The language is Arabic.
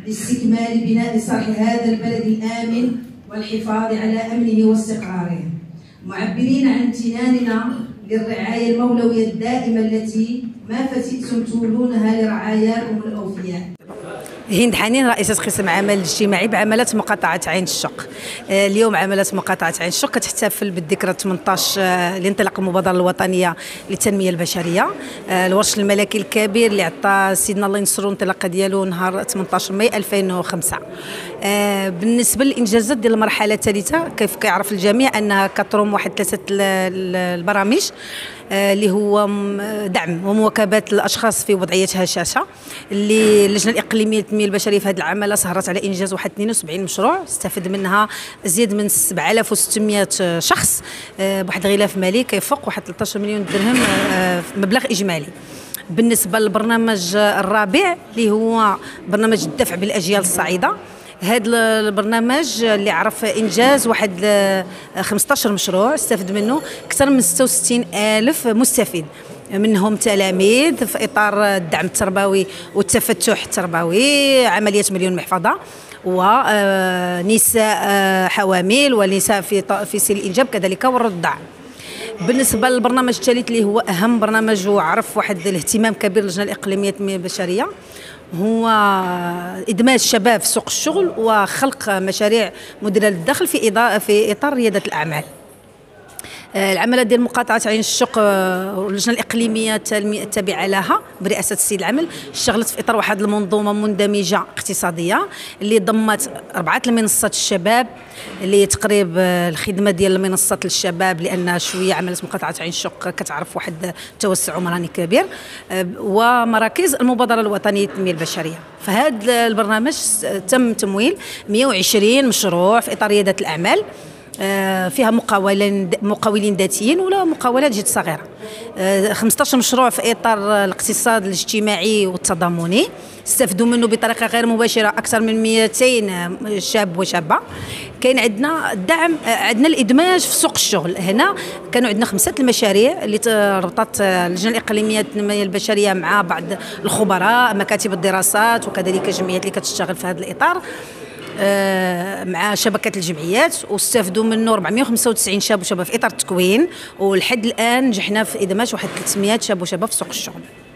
لاستكمال بناء صرح هذا البلد الآمن والحفاظ على أمنه واستقراره، معبرين عن امتناننا للرعاية المولوية الدائمة التي ما فتئتم تولونها لرعاياكم الأوفياء. هند حنين، رئيسة قسم عمل اجتماعي بعملات مقاطعة عين الشق. اليوم عملات مقاطعة عين الشق كتحتفل بالذكرى 18 لانطلاق المبادرة الوطنية للتنمية البشرية، الورش الملكي الكبير اللي عطى سيدنا الله ينصرو الانطلاقة ديالو نهار 18 ماي 2005. بالنسبة للإنجازات ديال المرحلة الثالثة، كيف كيعرف الجميع أنها كتروم واحد 3 البرامج اللي هو دعم ومواكبة الأشخاص في وضعية هشاشة، اللي اللجنة الإقليمية للتنمية البشرية في هذه العملة سهرت على إنجاز واحد 72 مشروع استفاد منها أزيد من 7600 شخص بواحد الغلاف مالي كيفوق واحد 13 مليون درهم مبلغ إجمالي. بالنسبة للبرنامج الرابع اللي هو برنامج الدفع بالأجيال الصعيدة، هذا البرنامج اللي عرف انجاز واحد 15 مشروع استفد منه اكثر من 66 الف مستفيد، منهم تلاميذ في اطار الدعم التربوي والتفتح التربوي، عمليه مليون محفظه، ونساء حوامل ونساء في سن الانجاب كذلك والرضع. بالنسبه للبرنامج الثالث اللي هو اهم برنامج وعرف واحد الاهتمام كبير للجنه الاقليميه للتنميه البشريه، هو إدماج الشباب في سوق الشغل وخلق مشاريع مديرة للدخل في إطار ريادة الأعمال. العملة ديال مقاطعة عين الشق واللجنة الإقليمية التابعة لها برئاسة السيد العمل اشتغلت في إطار واحد المنظومة مندمجة اقتصادية اللي ضمت 4 المنصات الشباب، اللي تقريب الخدمة ديال المنصات للشباب لأن شوية عملت مقاطعة عين الشق كتعرف واحد التوسع عمراني كبير، ومراكز المبادرة الوطنية للتنمية البشرية. فهذا البرنامج تم تمويل 120 مشروع في إطار ريادة الأعمال، فيها مقاولين ذاتيين ولا مقاولات جد صغيره، 15 مشروع في اطار الاقتصاد الاجتماعي والتضامني استفدوا منه بطريقه غير مباشره اكثر من 200 شاب وشابه. كاين عندنا الدعم، عندنا الادماج في سوق الشغل. هنا كانوا عندنا 5 المشاريع اللي ربطت اللجنه الاقليميه للتنميه البشريه مع بعض الخبراء، مكاتب الدراسات وكذلك جمعيات اللي كتشتغل في هذا الاطار مع شبكة الجمعيات، واستفدوا منه 495 شاب وشابة في إطار التكوين، ولحد الآن نجحنا في إدماج واحد 300 شاب وشابة في سوق الشغل.